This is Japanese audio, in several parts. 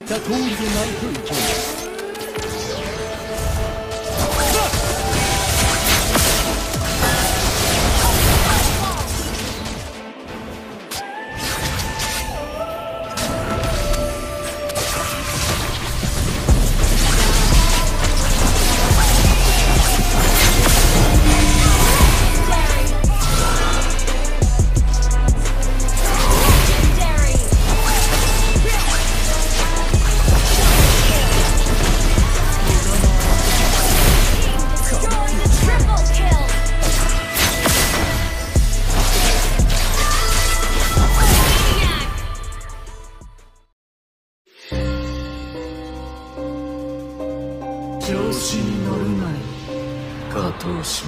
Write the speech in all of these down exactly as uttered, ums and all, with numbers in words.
た通りでないといけない。 調子に乗るなよ、加藤氏。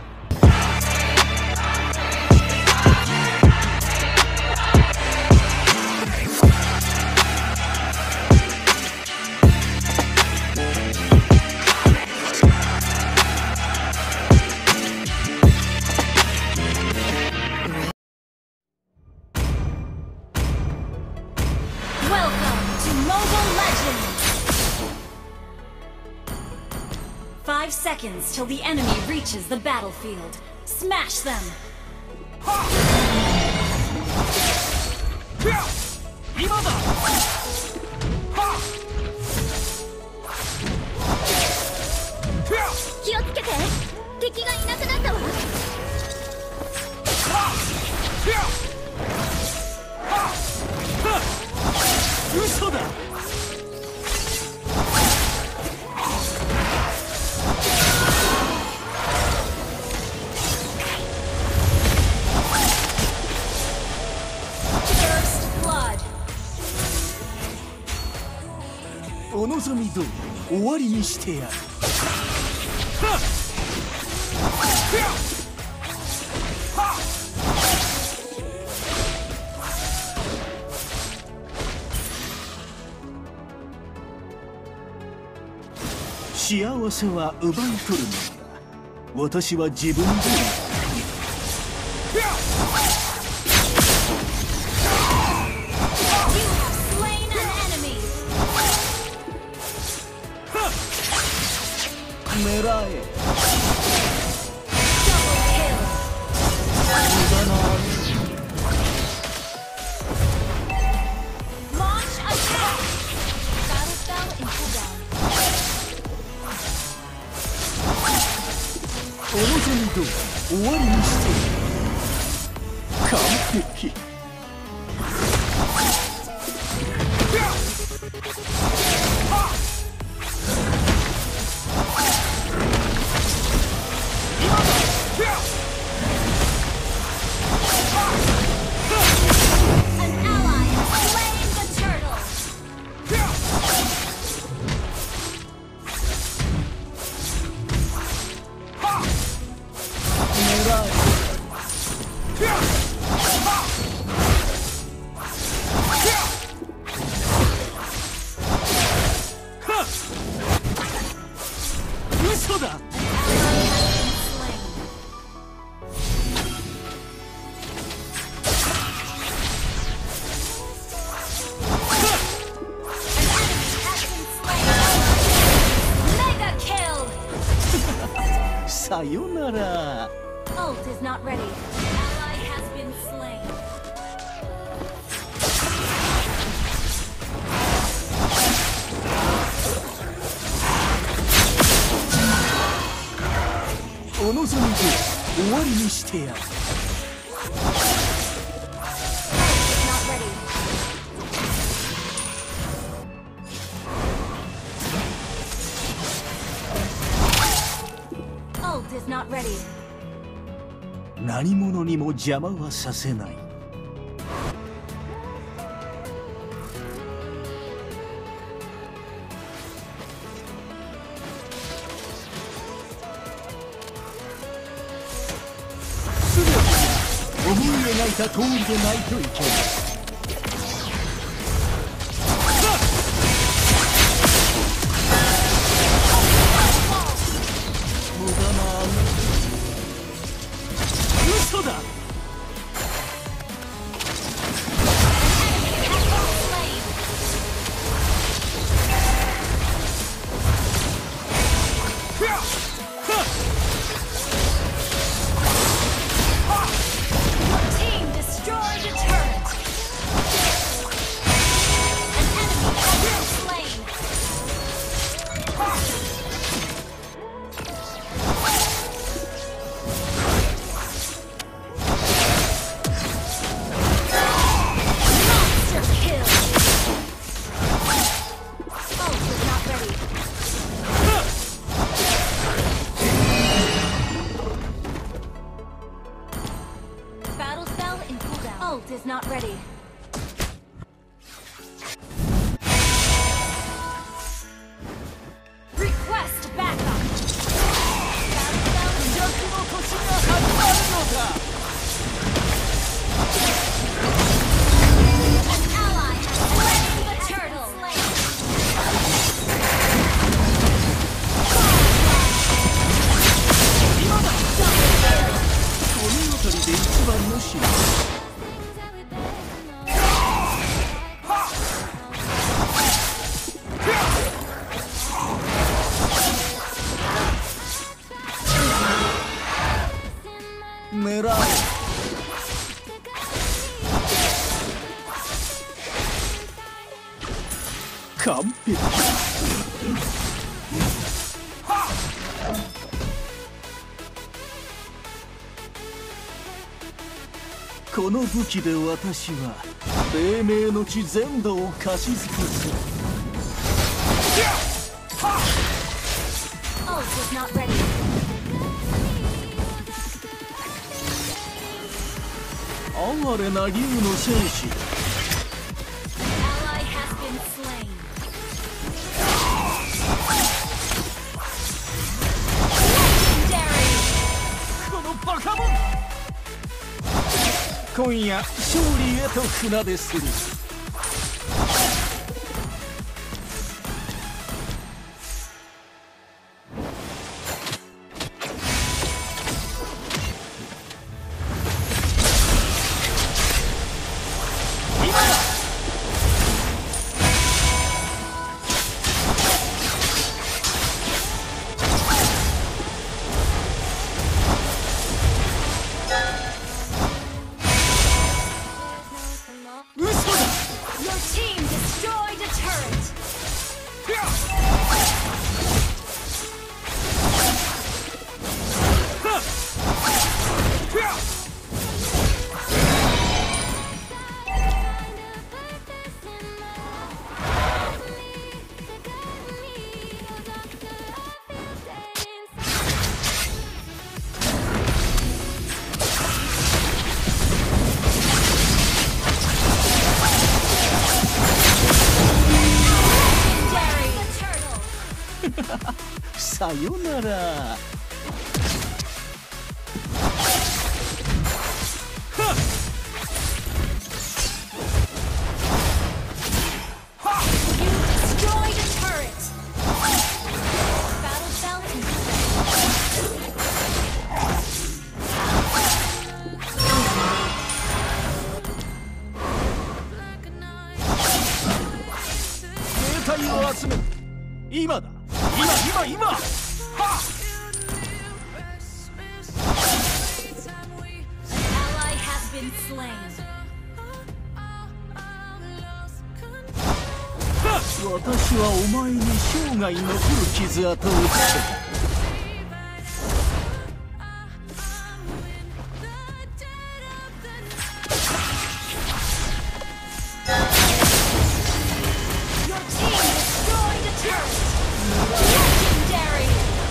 Five seconds till the enemy reaches the battlefield. Smash them! First blood. お望み通り終わりにしてやる。幸せは奪い取るものだ。私は自分で狙え。お望み通り終わりにして完璧。嘘だ。さよなら。 Ult is not ready. Ally has been slain. お望みで終わりにしてやる。 Ult is not ready. 何者にも邪魔はさせない。思い描いた通りでないといけない。無駄な嘘だ。 Slain. Monster kill. Ult is not ready. Battle spell in cooldown. Ult is not ready. Request backup. Battle spell in An ally has slain the turtle. 狙う。完璧。この武器で私は黎明の地全土を貸し尽くす。 Ult is not ready. 哀れな竜の戦士。 Ally has been slain. このバカモン。今夜勝利へと船出する。 Your team destroyed a turret. Legendary. The turtle. さよなら。 You destroyed a turret. Battle spell in 兵隊を集める。今だ。今今今。はっ。 Ally has been slain. 私はお前に生涯残る傷跡をつけた。 Your team destroyed a turret. Legendary.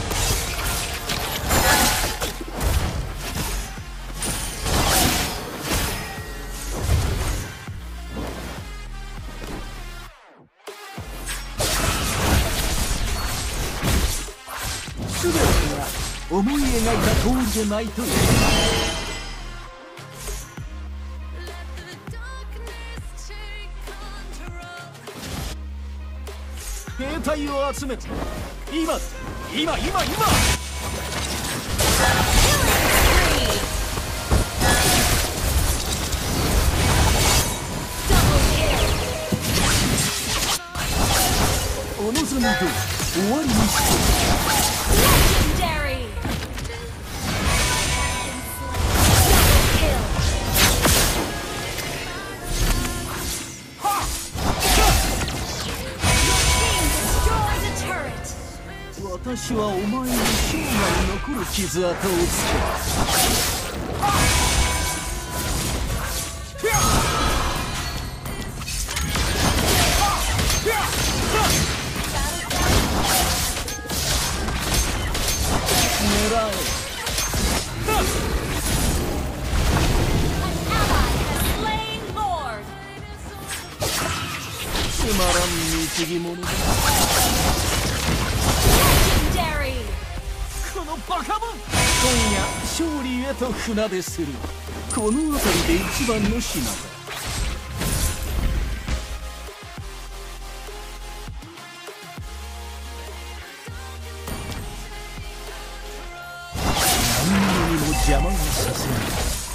全てが思い描いた通りでないという。兵隊を集める。今だ。今今今。お望み通り終わりにして。 Legendary. Double kill. 私はお前に生涯残る傷跡をつけ狙え。つまらん貢ぎ物だ。このバカモン、今夜勝利へと船出する。この辺りで一番の品だ。何者にも邪魔をさせない。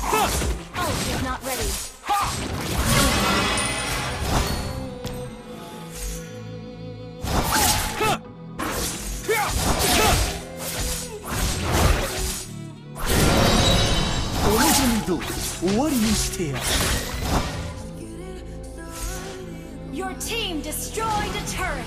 終わりにしてやる。 Your team destroyed a turret.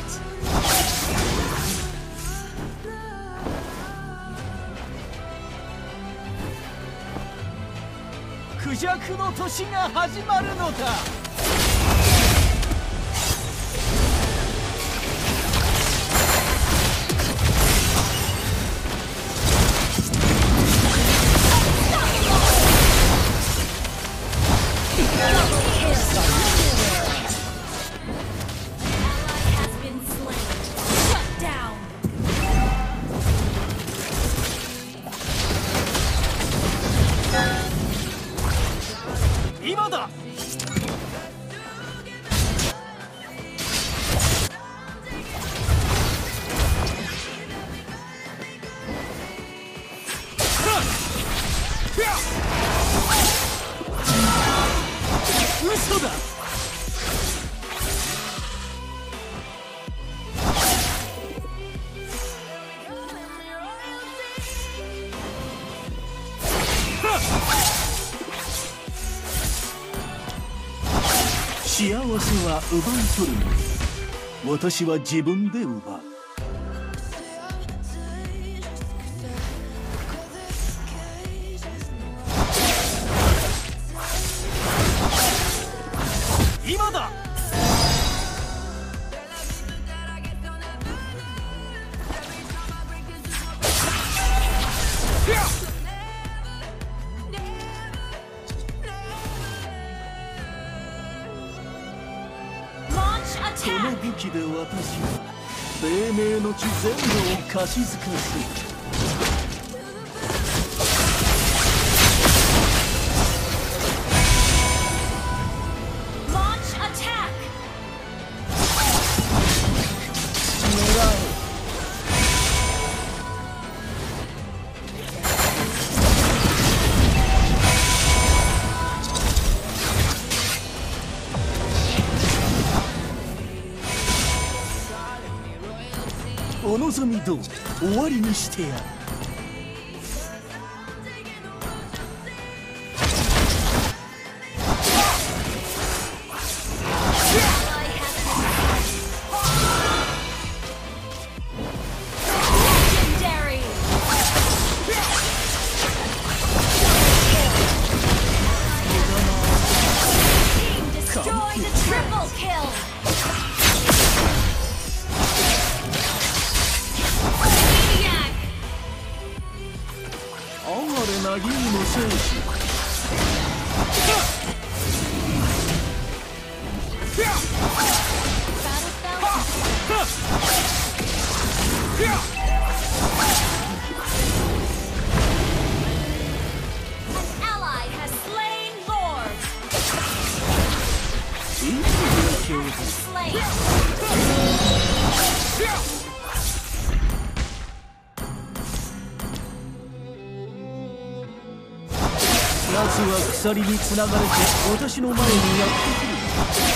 クジャクの年が始まるのだ。今だ。嘘だ。幸せは奪い取るのに、私は自分で奪う。今だ。この武器で私は黎明の地全土を貸し付かせる。お望み通り終わりにしてやる。ナギーの戦士。奴は鎖につながれて私の前にやってくる。